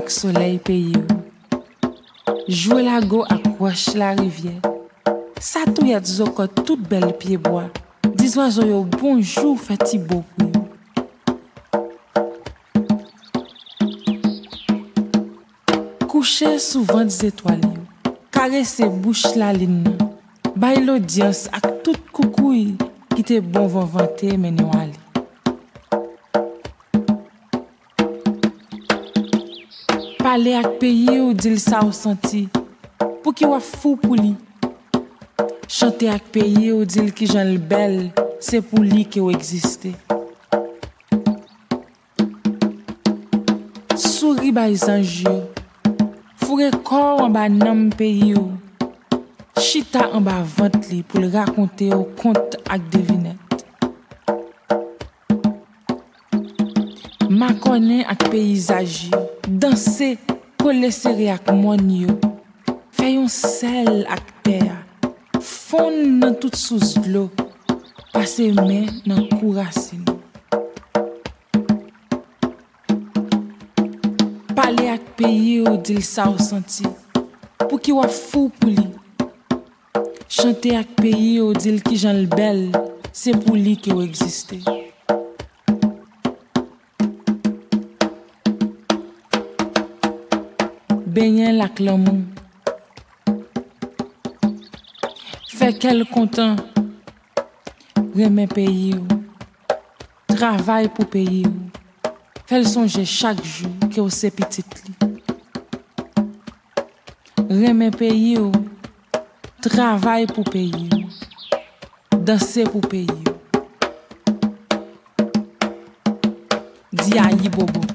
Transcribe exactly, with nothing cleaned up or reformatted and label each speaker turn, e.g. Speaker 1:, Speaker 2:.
Speaker 1: avec soleil pays. Jouer la go accroche la rivière. Ça tout y a des ocos toute belle pied bois. Dis oiseaux yo bonjour fait beau pour yo. Coucher souvent des étoiles yo. Caresser bouche la ligne. Bay l'audience ak tout coucouille qui te bon vent vanter men yo ali. Parler ak pays ou dire ça ou senti pour qui wa fou pour li. Chanter ak pays ou dire qui j'en le belle, c'est pour lui que ou existe. Souris bay zanj yo. Foure corps en bas nam pays ou. Chita en bas vente li pour le raconter au conte ak devinette. Ma connaît ak paysage yo. Danser, coller serré ak mon yo. Fè yon sel ak terre. Fond dans toute sous l'eau. Passer main dans cou racine. Parler ak pays ou dire ça ou senti. Pour qui wa fou pour li. Chanter ak pays ou dire qui j'en le belle, c'est pour lui que ou existe. Baigner lak l'amour. Fait qu'elle content. Remet pays ou. Travail pour pays ou. Fait songer chaque jour que ou c'est petite li. Remet pays ou. Travail pour pays ou. Danser pour pays ou. Di ayi bobo.